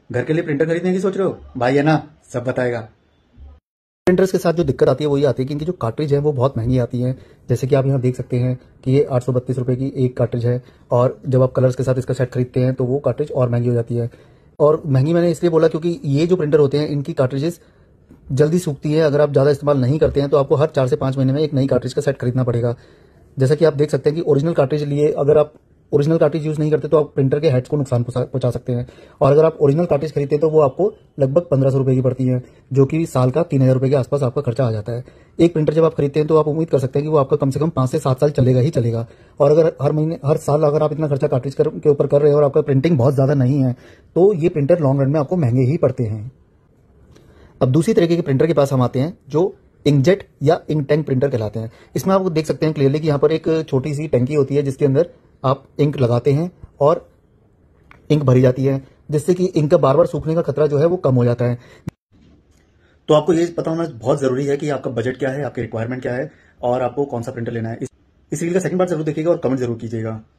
घर के लिए प्रिंटर खरीदने की सोच रहे हो? भाई है ना, सब बताएगा। प्रिंटर्स के साथ जो दिक्कत आती है वही आती है कि इनकी जो कार्ट्रिज है वो बहुत महंगी आती है। जैसे कि आप यहाँ देख सकते हैं कि ये 832 रुपए की एक कार्ट्रिज है, और जब आप कलर्स के साथ इसका सेट खरीदते हैं तो वो कार्ट्रिज और महंगी हो जाती है। और महंगी मैंने इसलिए बोला क्योंकि ये जो प्रिंटर होते हैं इनकी कार्ट्रिजेस जल्दी सूखती है। अगर आप ज़्यादा इस्तेमाल नहीं करते हैं तो आपको हर 4 से 5 महीने में एक नई कार्ट्रिज का सेट खरीदना पड़ेगा। जैसा कि आप देख सकते हैं कि ओरिजिनल कार्ट्रिज लिए, अगर आप ओरिजिनल कार्ट्रिज यूज नहीं करते तो आप प्रिंटर के हेड्स को नुकसान पहुंचा सकते हैं। और अगर आप ओरिजिनल कार्ट्रिज खरीदते हैं तो वो आपको लगभग 1500 रुपए की पड़ती है, जो कि साल का 3000 रुपए के आसपास आपका खर्चा आ जाता है। एक प्रिंटर जब आप खरीदते हैं तो आप उम्मीद कर सकते हैं कि वो आपका कम से कम 5 से 7 साल चलेगा ही चलेगा। और अगर हर साल अगर आप इतना खर्चा कार्ट्रिज के ऊपर कर रहे हैं और आपका प्रिंटिंग बहुत ज्यादा नहीं है तो ये प्रिंटर लॉन्ग रन में आपको महंगे ही पड़ते हैं। अब दूसरी तरीके के प्रिंटर के पास हम आते हैं जो इंकजेट या इंक टैंक प्रिंटर कहलाते हैं। इसमें आप देख सकते हैं क्लियरली कि यहाँ पर एक छोटी सी टंकी होती है जिसके अंदर आप इंक लगाते हैं और इंक भरी जाती है, जिससे कि इंक का बार बार सूखने का खतरा जो है वो कम हो जाता है। तो आपको ये पता होना बहुत जरूरी है कि आपका बजट क्या है, आपकी रिक्वायरमेंट क्या है और आपको कौन सा प्रिंटर लेना है। इस रील का सेकंड पार्ट जरूर देखिएगा और कमेंट जरूर कीजिएगा।